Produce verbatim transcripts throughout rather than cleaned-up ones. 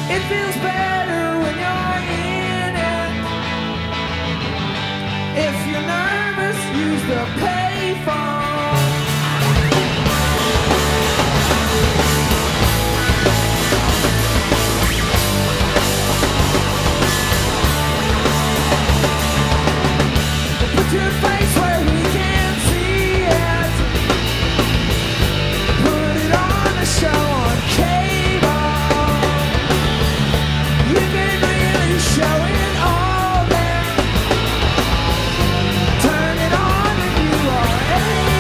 It feels better when you're in it. If you're nervous, use the payphone. Put your face where we can see it. Put it on the show on cable. You can really show it all there. Turn it on and you are able.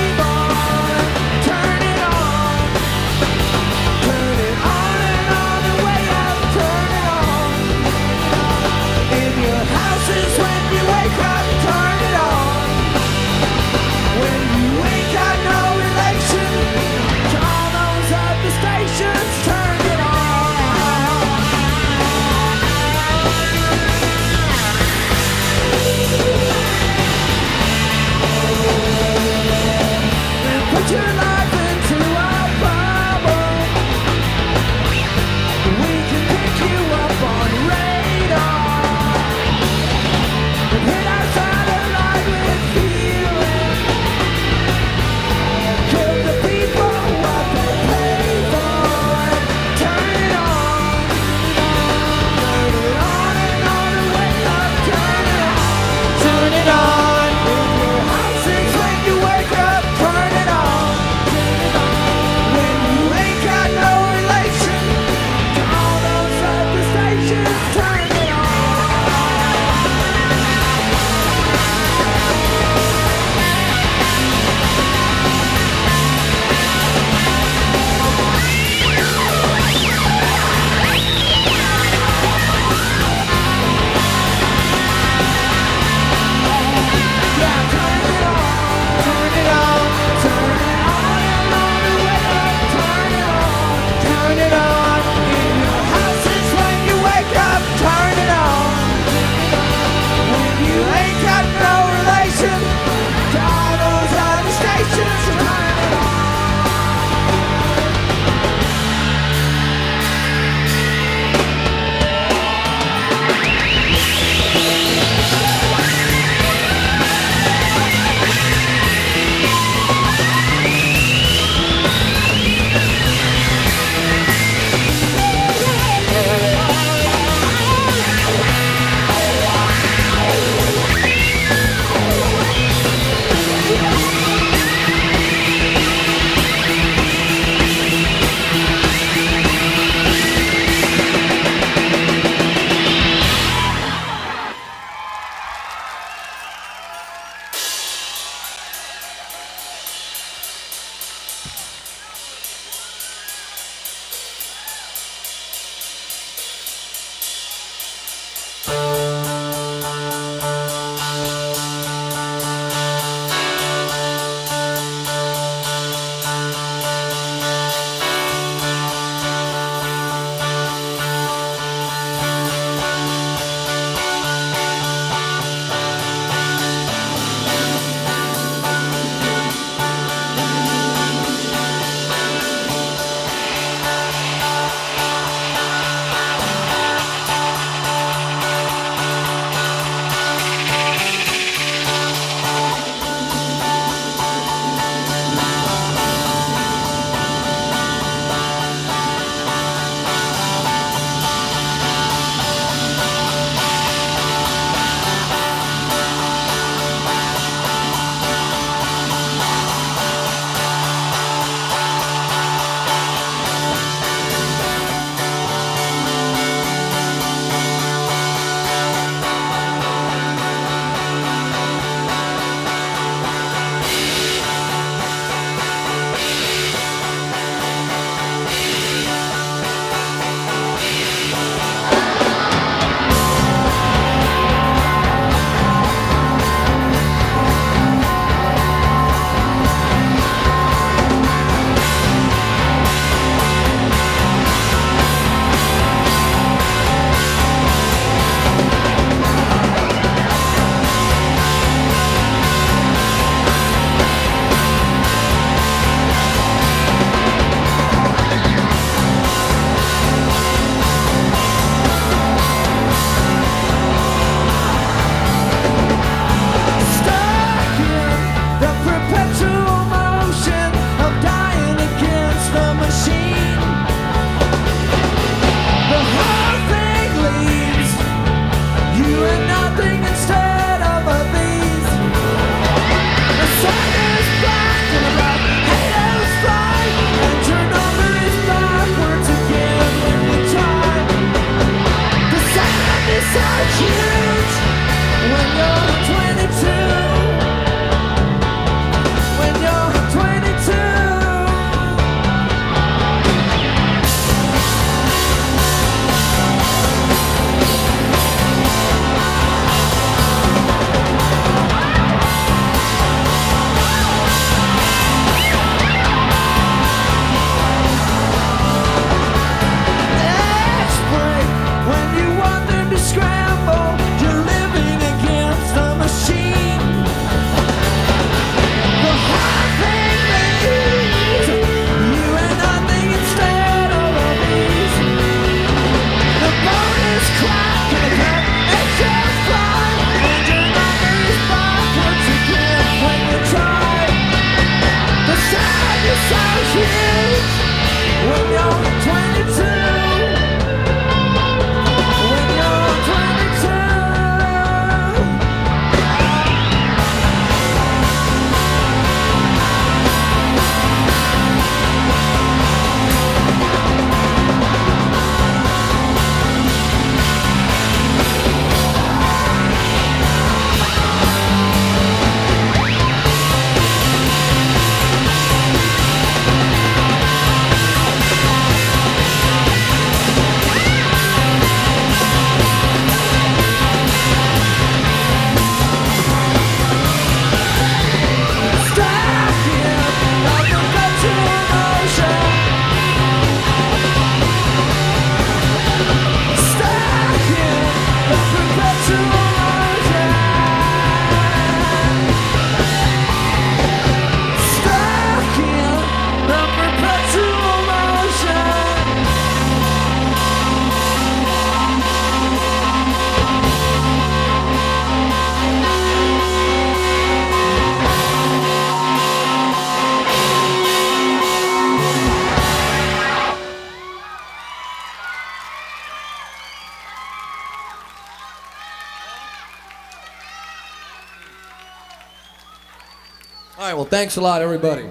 All right, well, thanks a lot, everybody.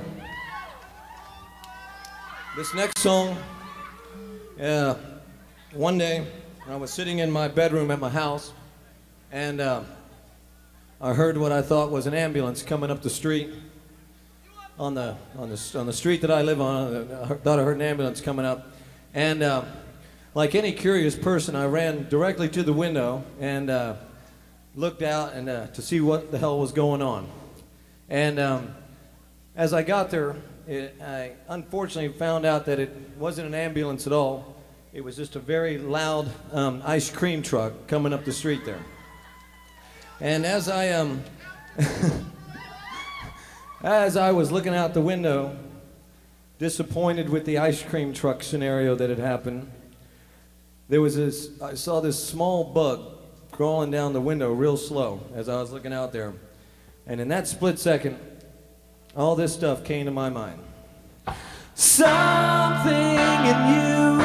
This next song, yeah, one day I was sitting in my bedroom at my house, and uh, I heard what I thought was an ambulance coming up the street. On the on the on the street that I live on, I thought I heard an ambulance coming up, and uh, like any curious person, I ran directly to the window and uh, looked out and uh, to see what the hell was going on. And um, as I got there, it, I unfortunately found out that it wasn't an ambulance at all. It was just a very loud um, ice cream truck coming up the street there. And as I um, as I was looking out the window, disappointed with the ice cream truck scenario that had happened, there was this. I saw this small bug crawling down the window real slow as I was looking out there. And in that split second, all this stuff came to my mind. Something in you,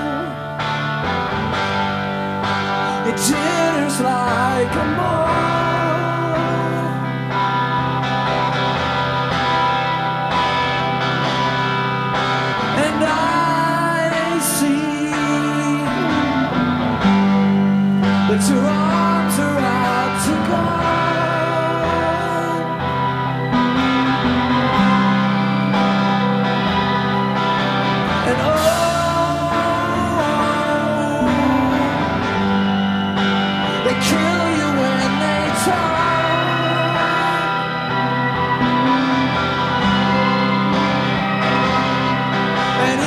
it jitters like a moth, and I see that your arms are out to go.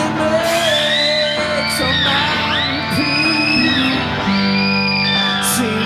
See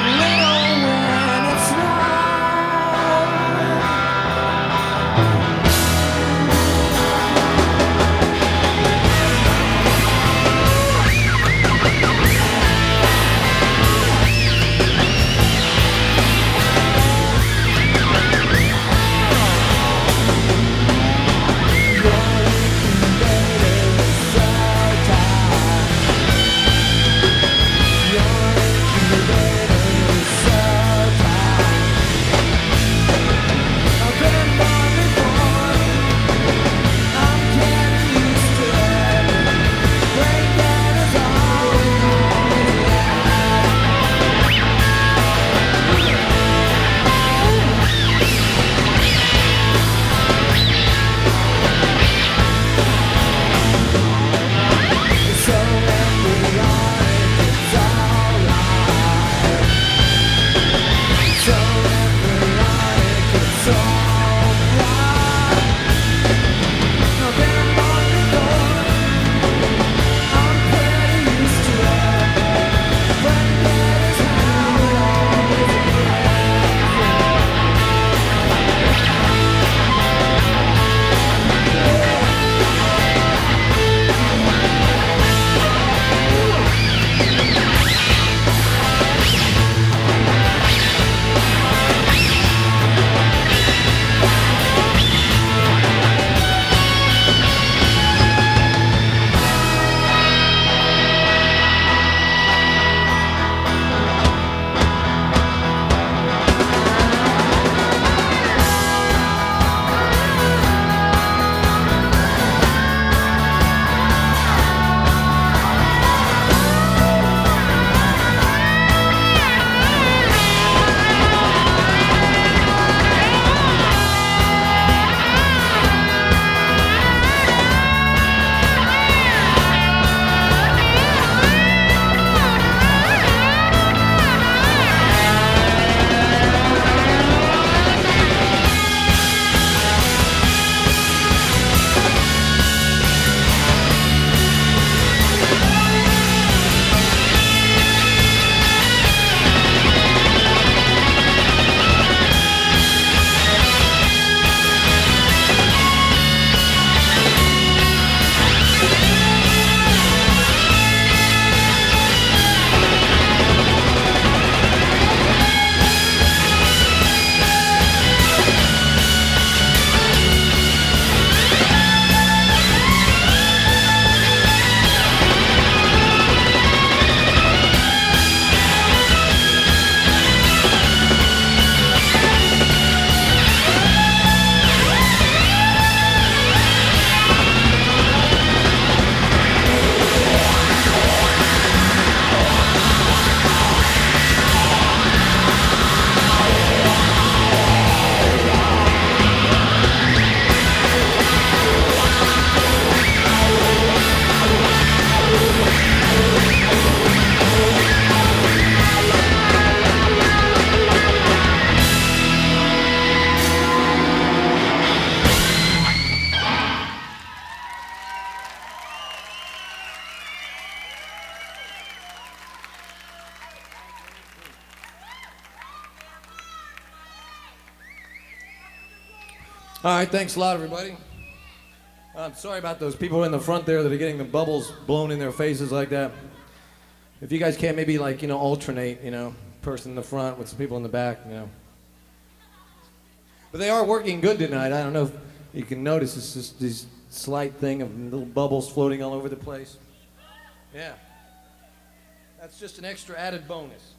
All right, thanks a lot, everybody. I'm sorry about those people in the front there that are getting the bubbles blown in their faces like that. If you guys can't maybe, like, you know, alternate, you know, person in the front with some people in the back, you know. But they are working good tonight. I don't know if you can notice it's just this slight thing of little bubbles floating all over the place. Yeah. That's just an extra added bonus.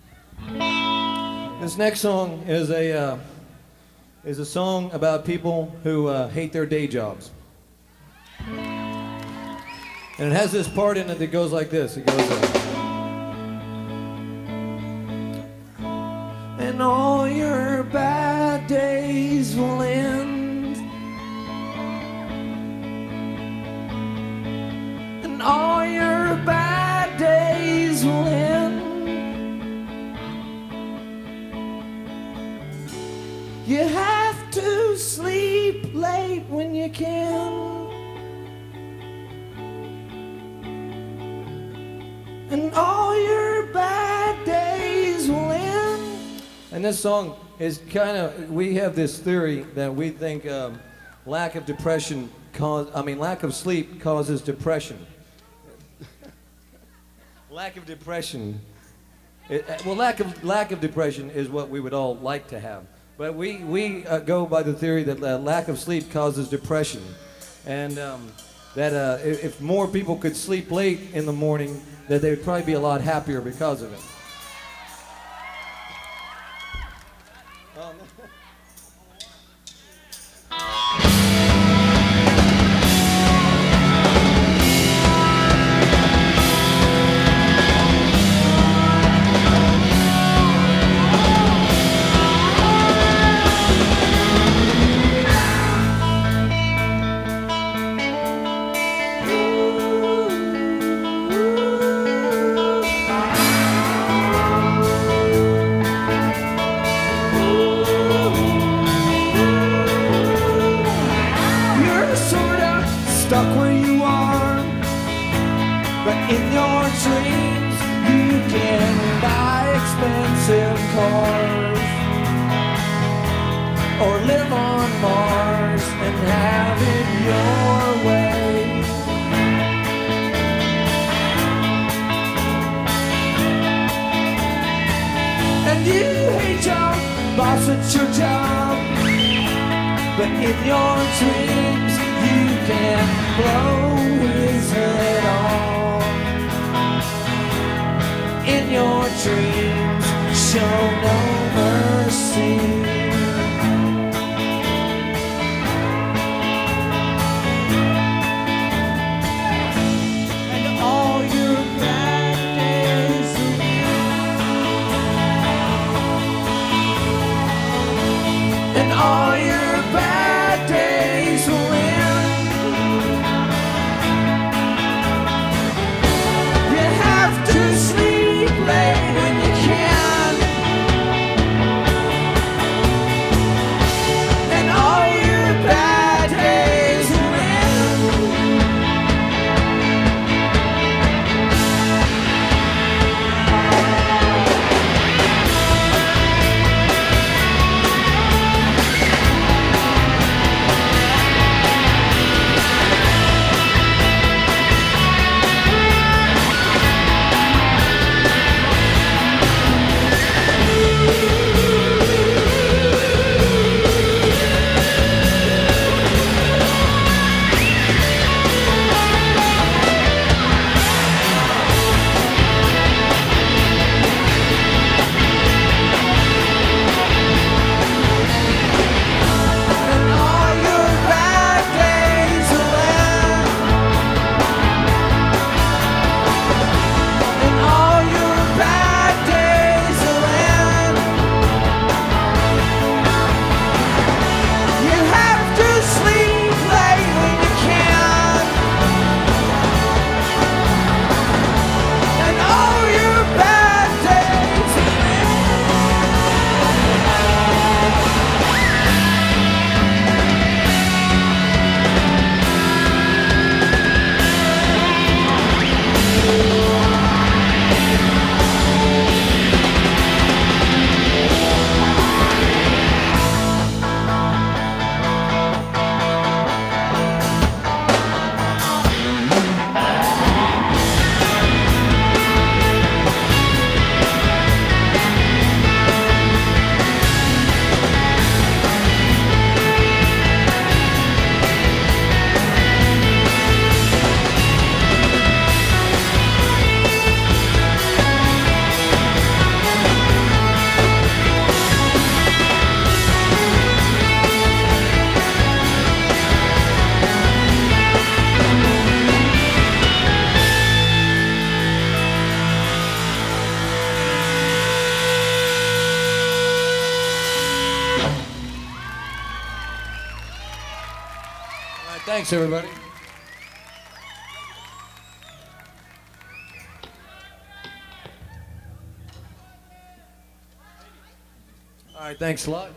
This next song is a, uh, is a song about people who uh, hate their day jobs. And it has this part in it that goes like this. It goes, uh, and all your bad days will end, and all your bad days will end. You have to sleep late when you can, and all your bad days will end. And this song is kind of, we have this theory that we think um, lack of depression cause, I mean lack of sleep causes depression. Lack of depression, it, well lack of, lack of depression is what we would all like to have. But we, we uh, go by the theory that uh, lack of sleep causes depression. And um, that uh, if, if more people could sleep late in the morning, that they would probably be a lot happier because of it. Um, stuck where you are, but in your dreams you can buy expensive cars, or live on Mars and have it your way. And you hate your boss at your job, but in your dreams you can blow his head off. In your dreams, show no mercy. And all your bad days and all your bad days will end. You have to sleep late when you can, and all your bad days will end. Thanks, everybody. All right, thanks a lot.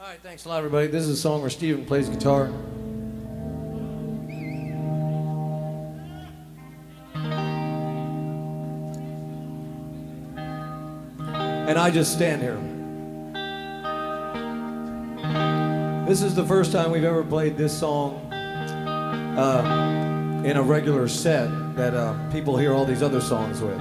All right, thanks a lot, everybody. This is a song where Steven plays guitar. And I just stand here. This is the first time we've ever played this song uh, in a regular set that uh, people hear all these other songs with.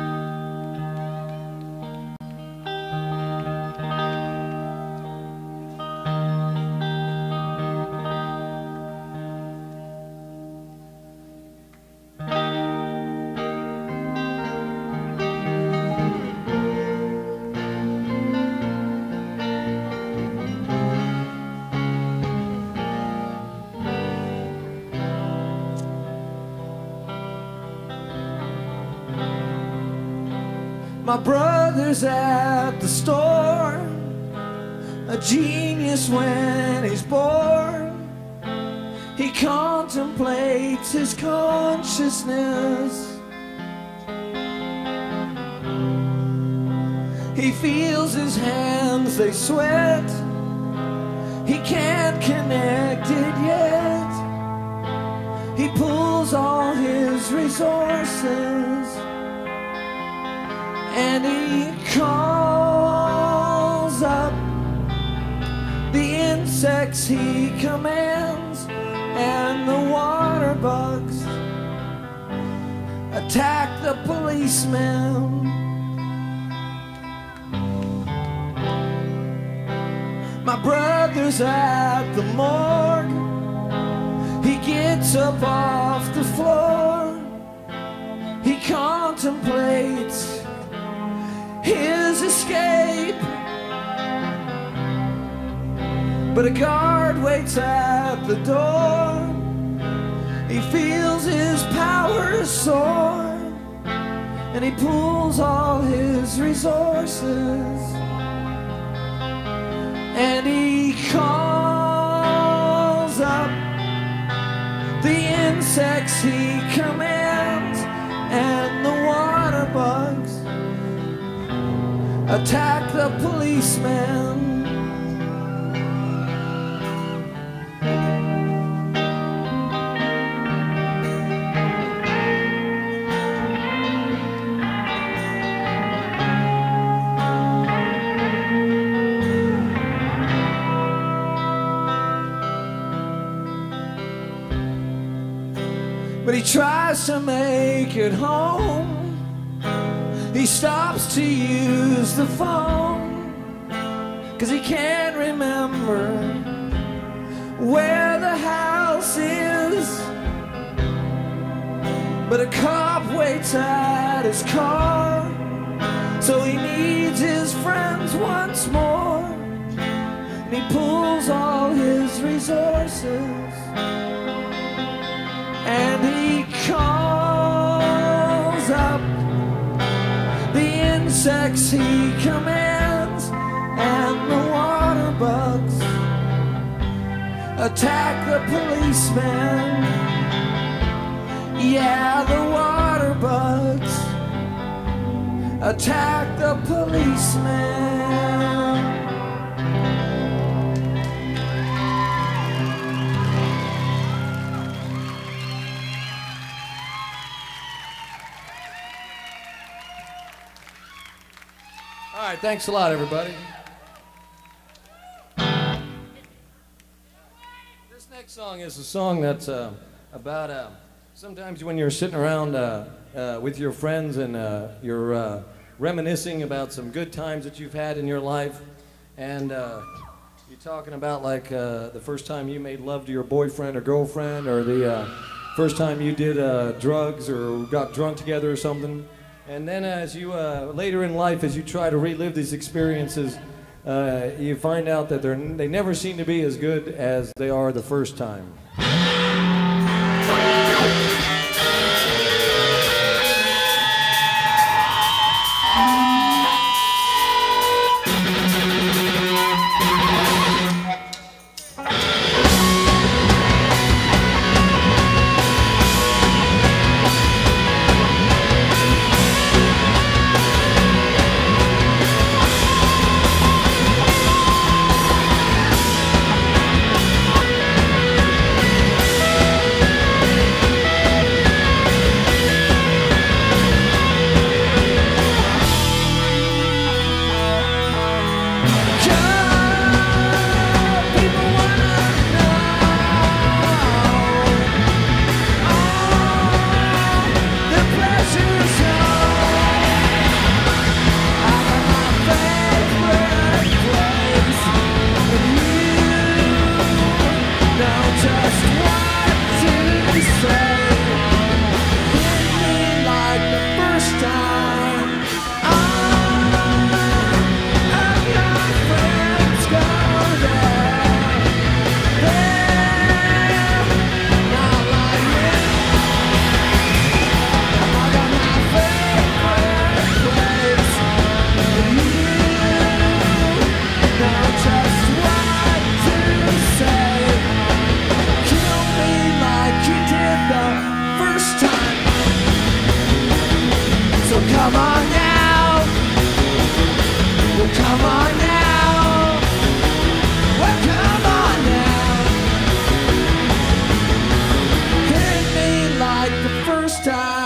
My brother's at the store, a genius when he's bored. He contemplates his consciousness. He feels his hands, they sweat. He can't connect it yet. He pulls all his resources and he calls up the insects he commands, and the water bugs attack the policeman. My brother's at the morgue. He gets up off the floor. He contemplates his escape, but a guard waits at the door. He feels his powers soar, and he pulls all his resources, and he calls up the insects he commands, and the water bugs attack the policeman. But he tries to make it home. He stops to use the phone, 'cause he can't remember where the house is. But a cop waits at his car, so he needs his friends once more. And he pulls all his resources, and he calls up the insects he commands, and the water bugs attack the policeman. Yeah, the water bugs attack the policeman. All right, thanks a lot, everybody. This next song is a song that's uh, about uh, sometimes when you're sitting around uh, uh, with your friends and uh, you're uh, reminiscing about some good times that you've had in your life, and uh, you're talking about like uh, the first time you made love to your boyfriend or girlfriend, or the uh, first time you did uh, drugs or got drunk together or something. And then as you, uh, later in life, as you try to relive these experiences, uh, you find out that they're, they never seem to be as good as they are the first time. We'll be right back. come on now. Well, come on now. Hit me like the first time.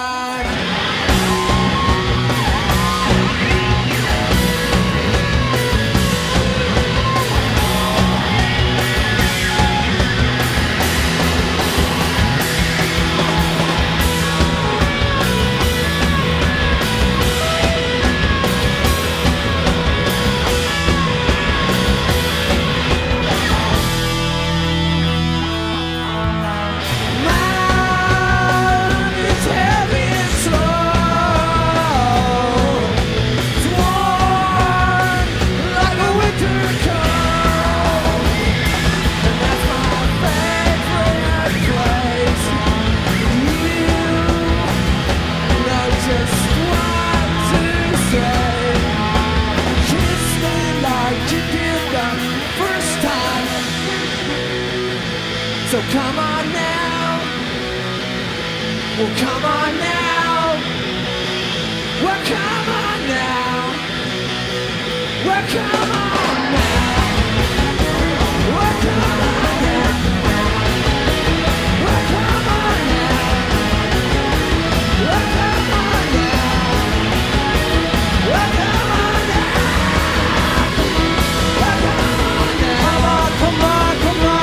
So come on now, well come on now, well come on now, well come on now, well come on now, well come on now, well come on now, well come on now, well come on now, come on, come on, come on.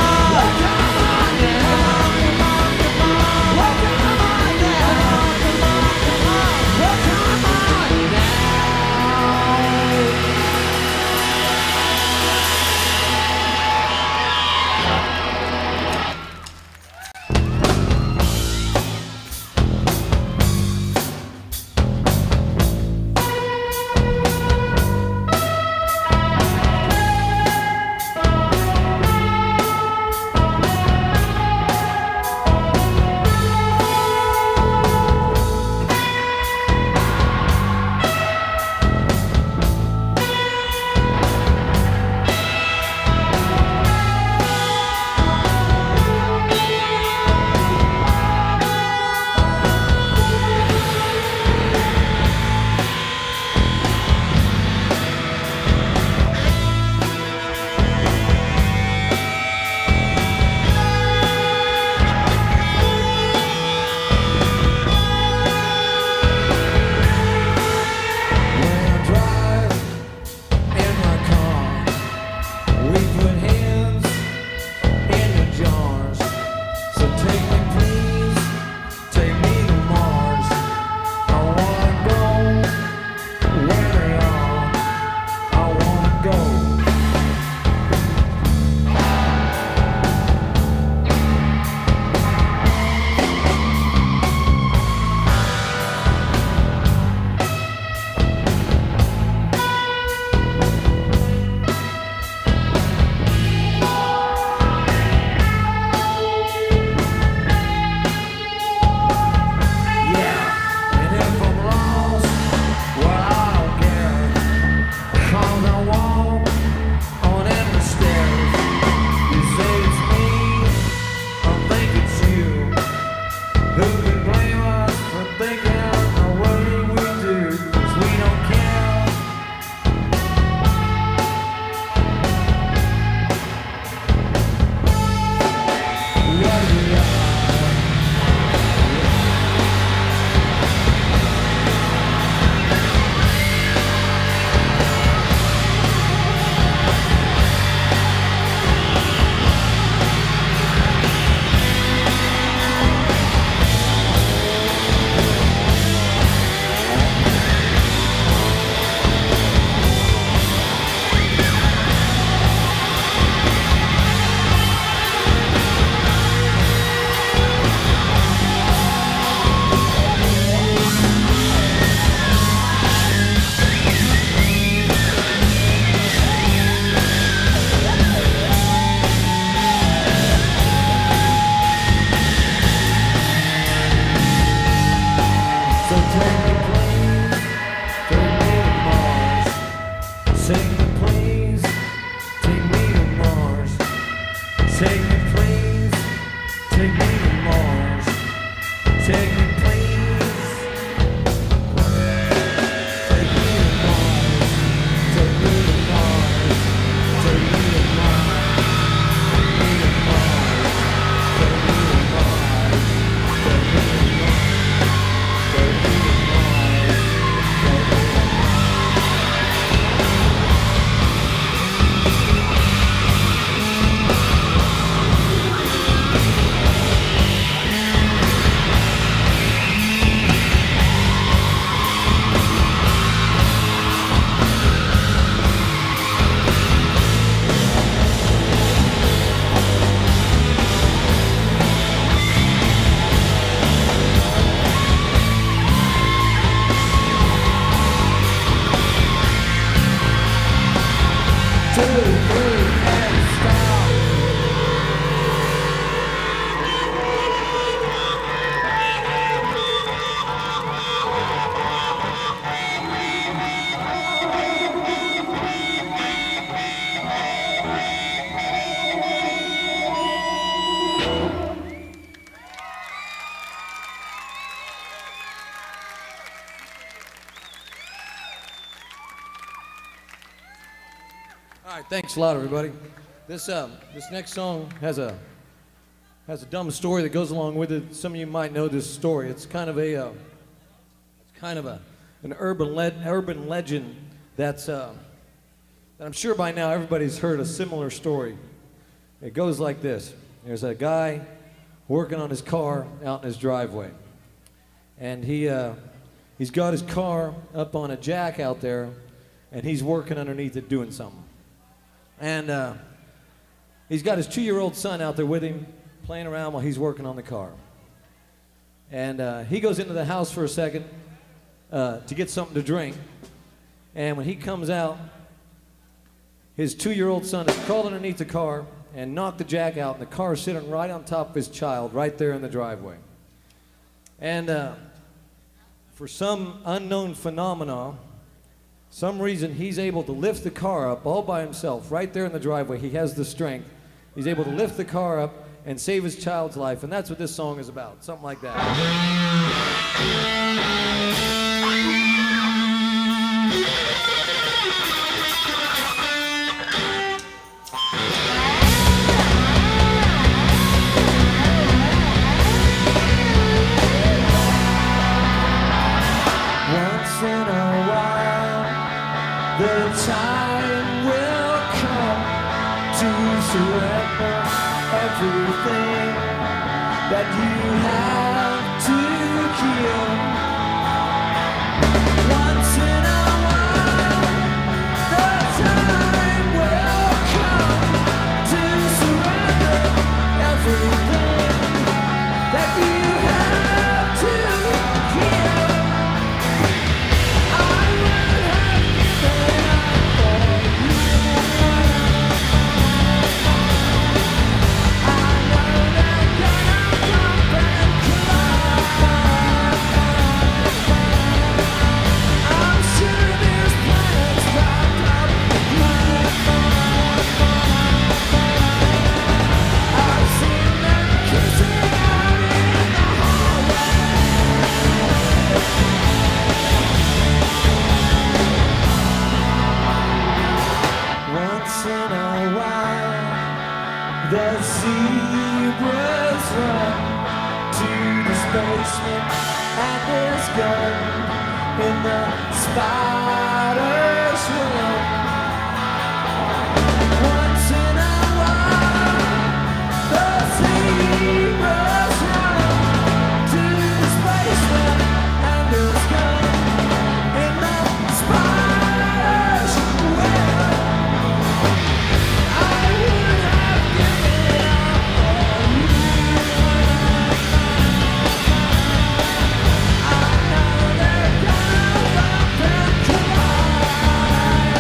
Take me to All right, thanks a lot, everybody. This um, this next song has a has a dumb story that goes along with it. Some of you might know this story. It's kind of a uh, it's kind of a an urban le urban legend that's uh, that I'm sure by now everybody's heard a similar story. It goes like this: there's a guy working on his car out in his driveway, and he uh, he's got his car up on a jack out there, and he's working underneath it doing something. And uh, he's got his two-year-old son out there with him, playing around while he's working on the car. And uh, he goes into the house for a second uh, to get something to drink. And when he comes out, his two-year-old son has crawled underneath the car and knocked the jack out, and the car is sitting right on top of his child, right there in the driveway. And uh, for some unknown phenomena, some reason he's able to lift the car up all by himself, right there in the driveway. He has the strength. He's able to lift the car up and save his child's life, and that's what this song is about, something like that. Once in a while, the time will come to surrender everything that you have to give. Once in a while, the time will come to surrender everything that you have to give. I would have given up for you. I know they're gonna come and collide. I'm sure there's planets wrapped up with mine. I've seen them kissing out in the hallway. Once in a while, the zebras run to the spaceman and his gun in the spider's web. Once in a while, the zebras run to the spaceman and his gun in the spider's web. I would have given up for you. I know they're gonna bump and collide.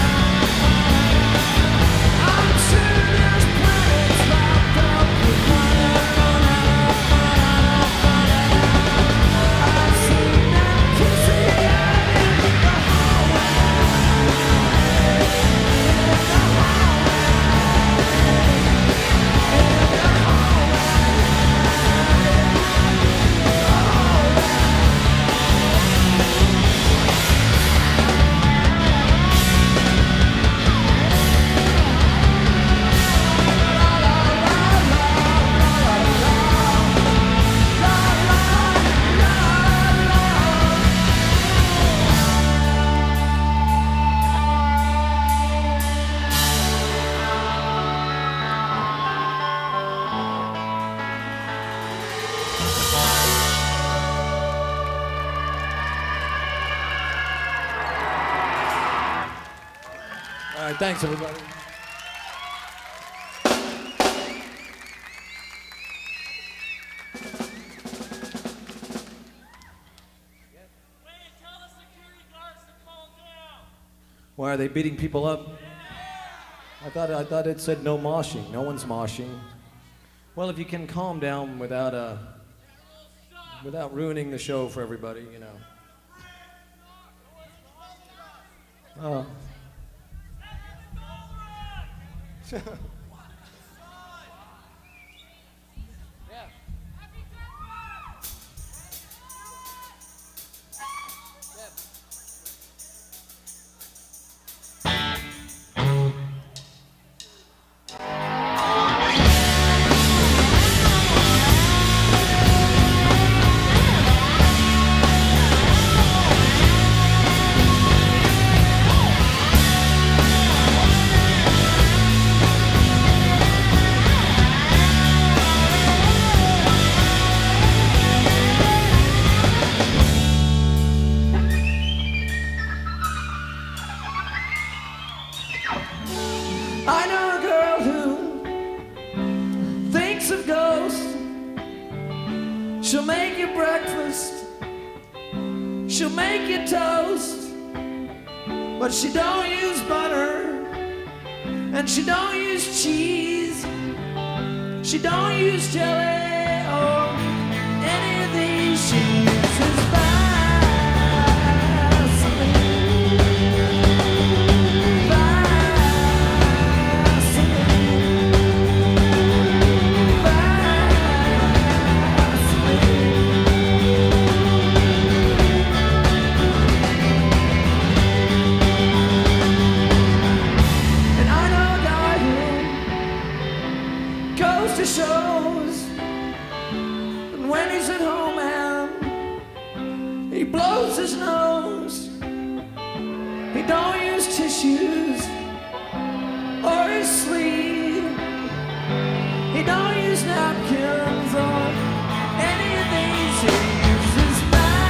I'm sure there's planets wrapped up with mine. I've seen them kissing out in the hallway. All right, thanks, everybody. Wait, tell the security guards to calm down. Why are they beating people up? I thought I thought it said no moshing. No one's moshing. Well, if you can calm down without uh, without ruining the show for everybody, you know. Oh. I know a girl who thinks of ghosts. She'll make you breakfast, she'll make you toast, but she don't use butter, and she don't use cheese, she don't use jelly or any of these. She uses to shows, and when he's at home and he blows his nose, he don't use tissues or his sleeve, he don't use napkins or any of these. He uses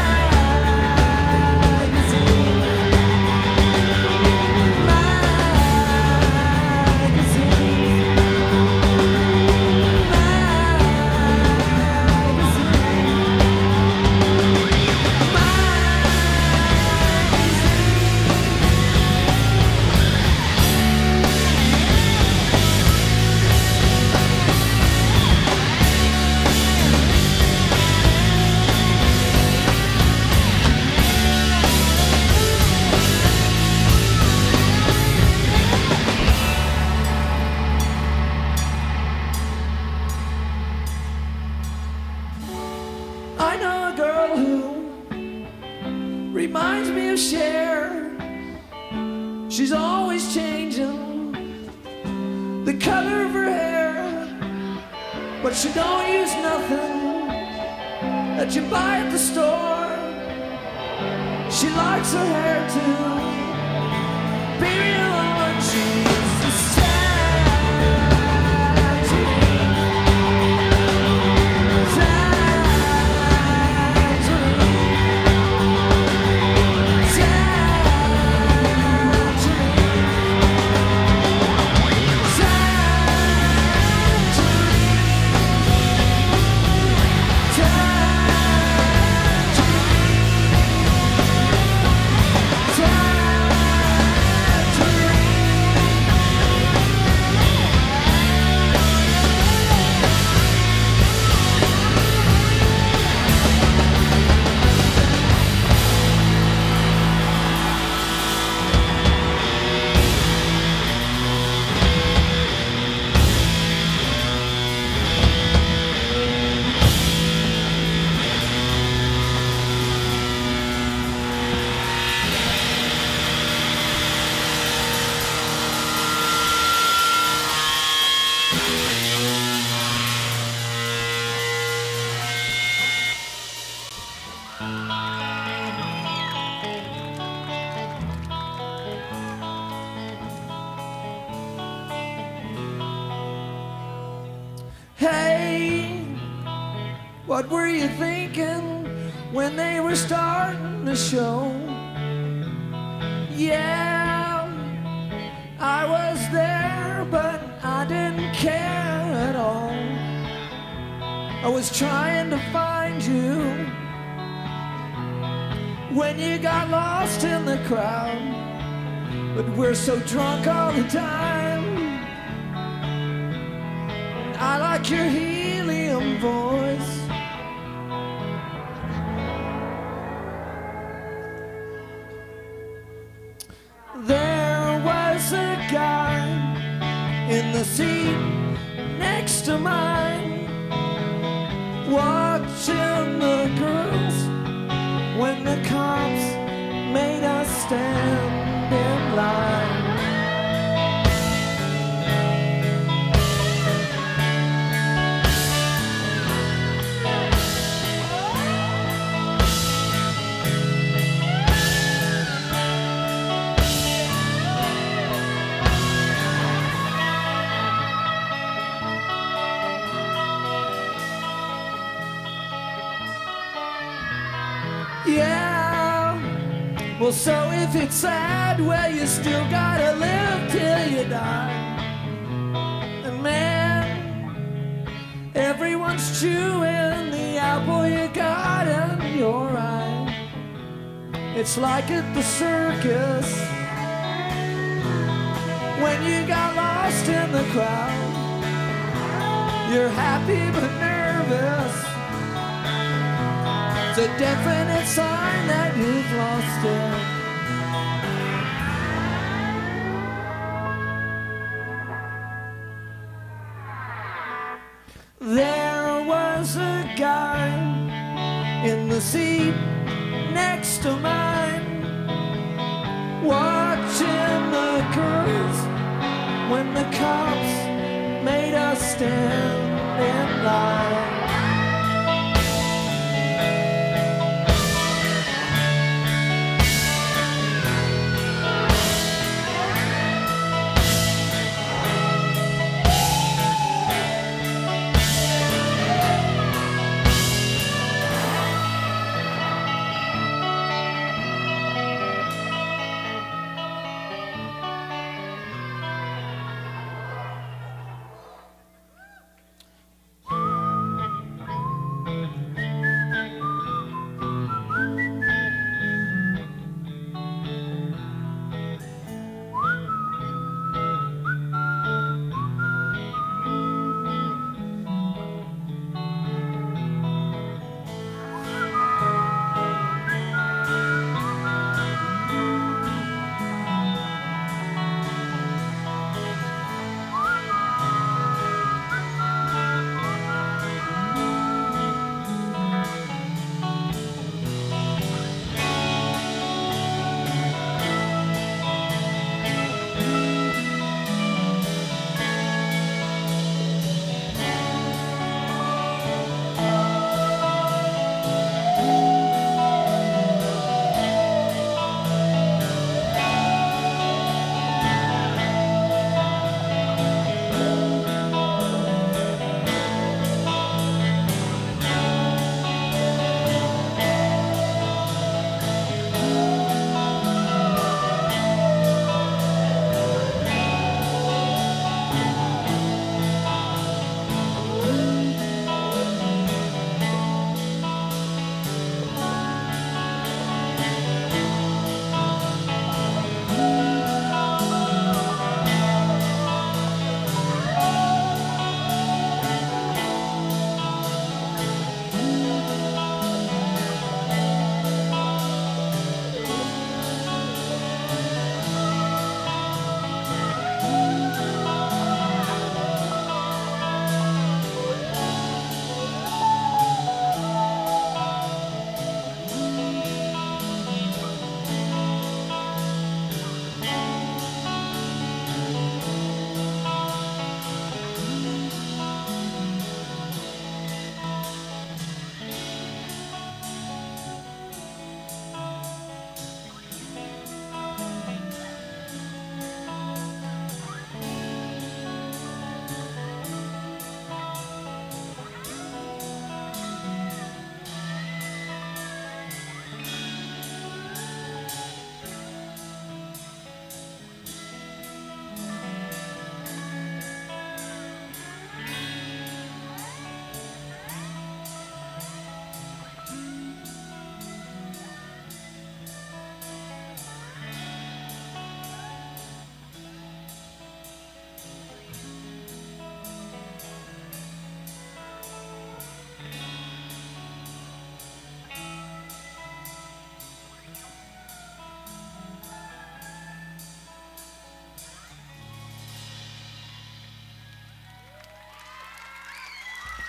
magazine, magazine. I know a girl who reminds me of Cher. She's always changing the color of her hair, but she don't use nothing that you buy at the store. She likes her hair to be real long. She uses Hey, what were you thinking when they were starting the show? Yeah, I was there, but I didn't care at all. I was trying to find you when you got lost in the crowd, but we're so drunk all the time like your helium voice. There was a guy in the seat next to mine, watching the girls when the cops made us stand in line. Yeah, well, so if it's sad, well, you still gotta live till you die. And man, everyone's chewing the apple you got in your eye. It's like at the circus when you got lost in the crowd. You're happy but nervous. It's a definite sign that you've lost it. There was a guy in the seat next to mine, watching the girls when the cops made us stand in line.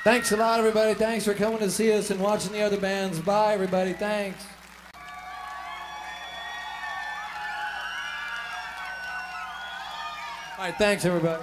Thanks a lot, everybody. Thanks for coming to see us and watching the other bands. Bye, everybody. Thanks. All right, thanks, everybody.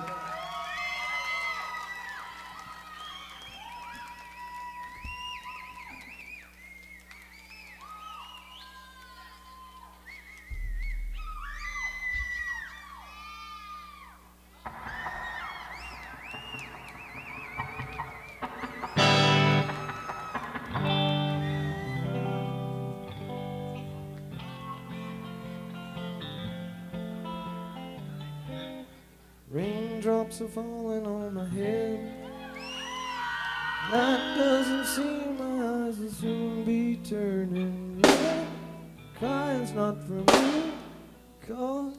Raindrops are falling on my head. Night doesn't seem my eyes will soon be turning red. Crying's not for me, 'cause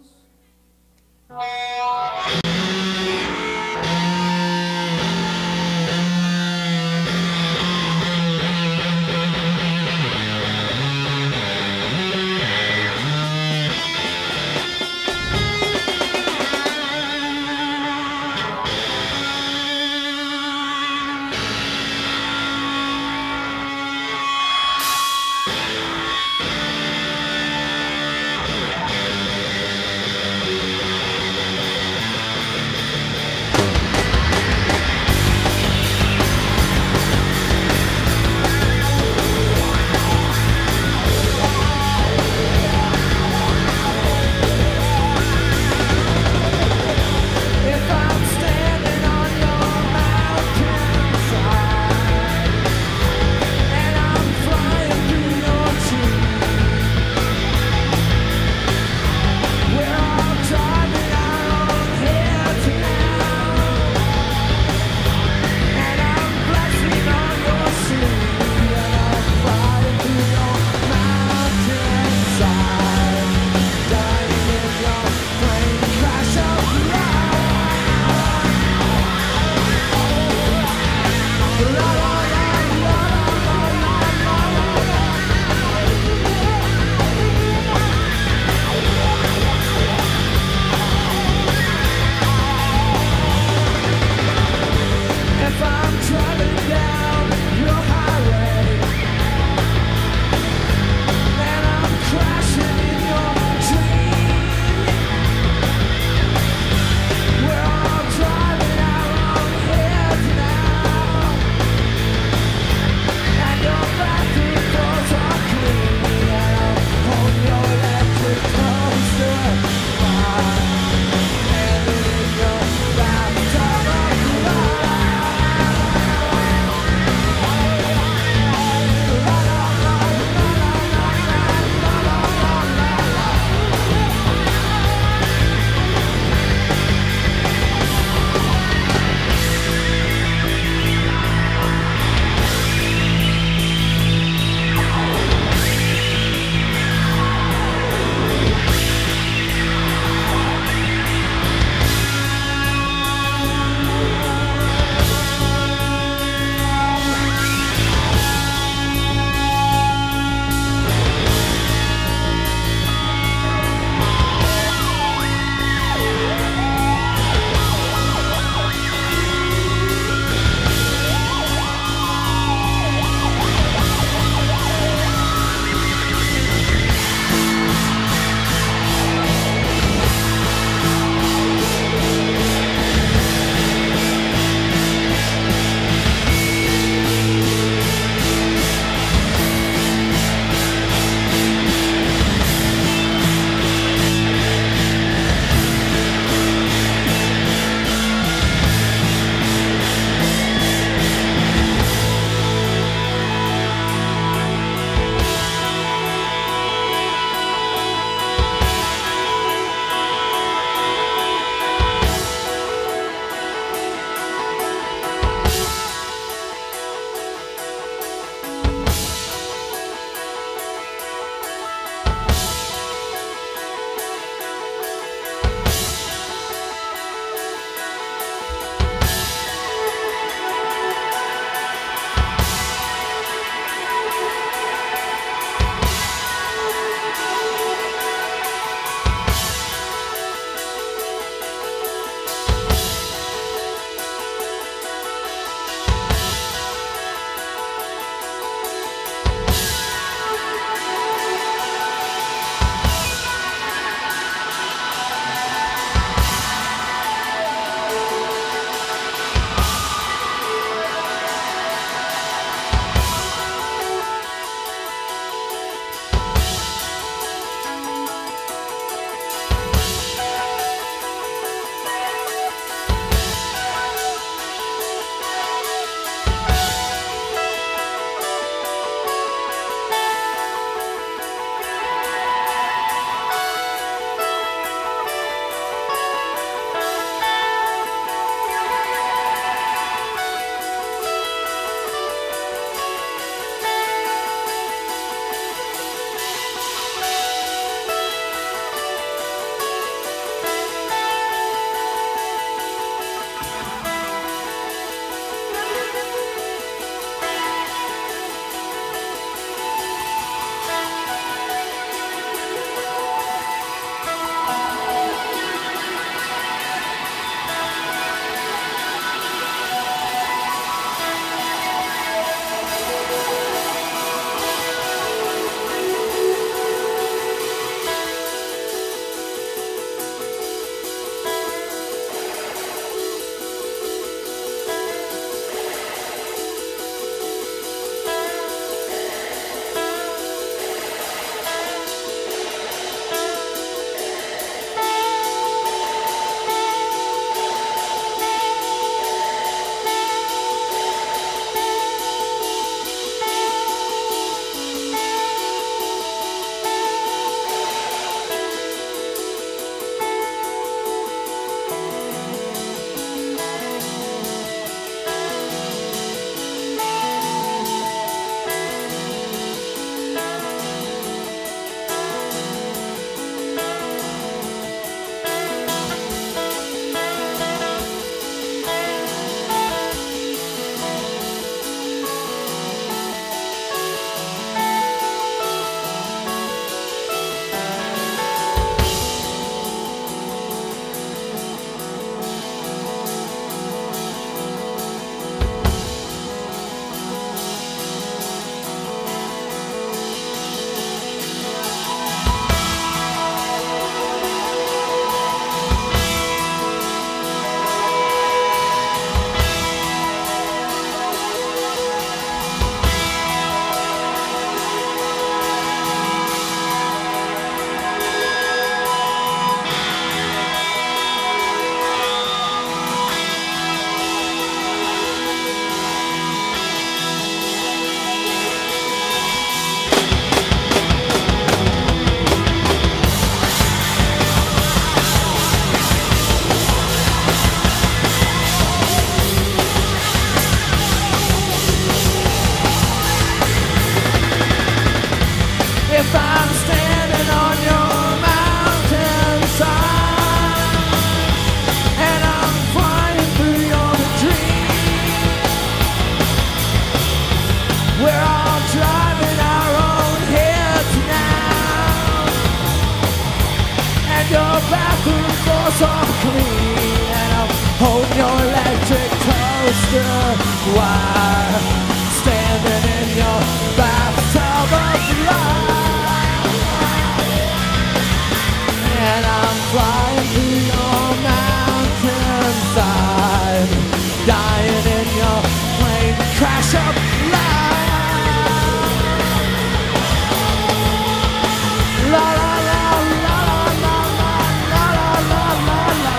clean, and I'll hold your electric toaster while standing in your bathtub of light. And I'm flying through your mountainside, dying in your plane crash of light. La la la la la la la la la la.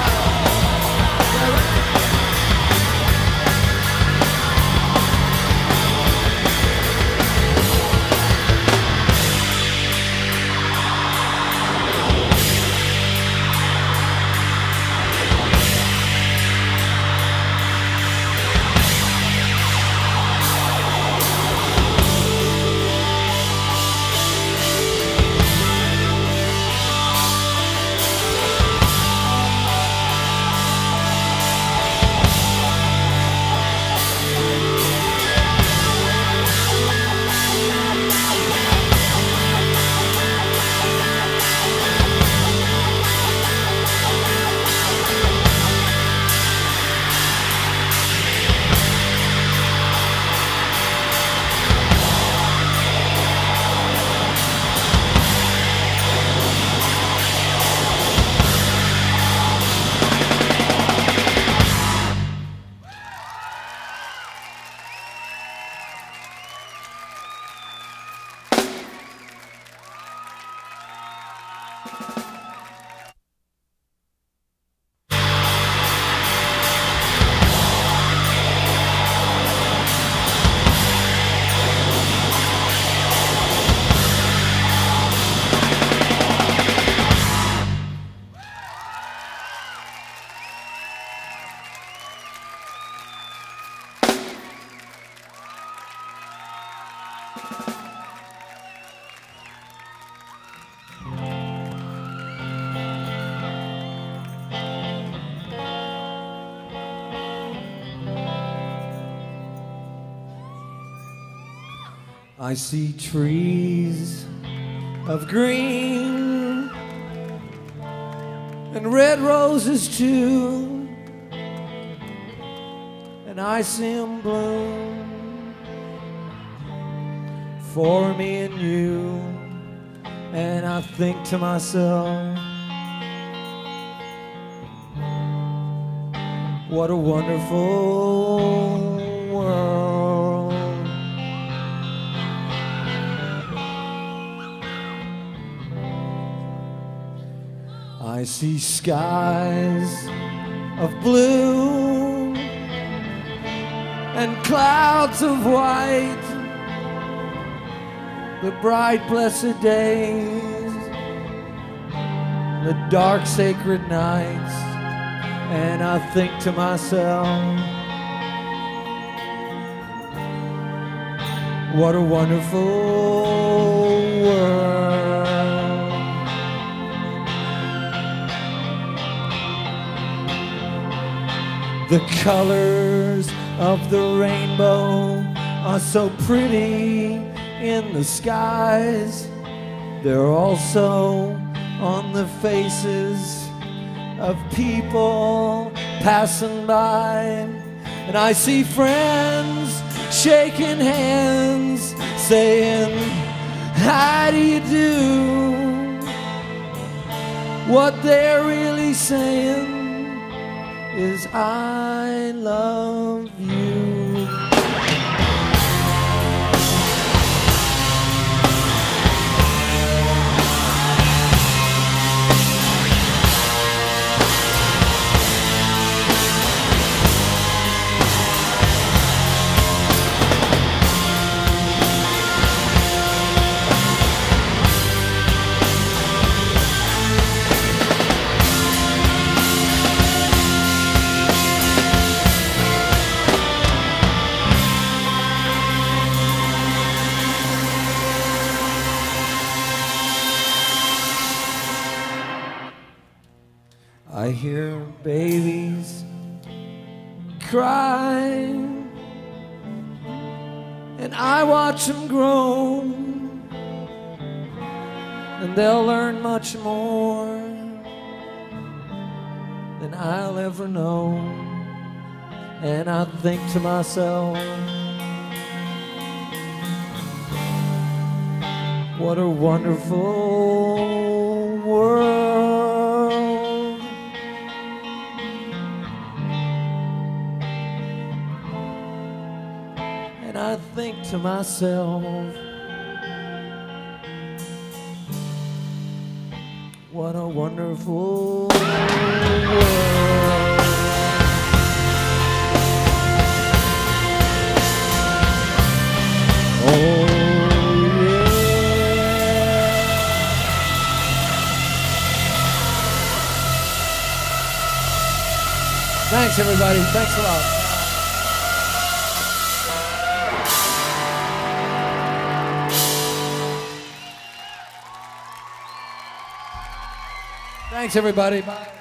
I see trees of green and red roses too, and I see them bloom for me and you. And I think to myself, what a wonderful world. I see skies of blue and clouds of white, the bright blessed days, the dark sacred nights. And I think to myself, what a wonderful world. The colors of the rainbow are so pretty in the skies. They're also on the faces of people passing by. And I see friends shaking hands, saying, how do you do? What they're really saying is, I love you. I hear babies cry, and I watch them grow, and they'll learn much more than I'll ever know. And I think to myself, what a wonderful world. And I think to myself, what a wonderful world. Oh, yeah. Thanks, everybody. Thanks a lot. Thanks, everybody. Bye.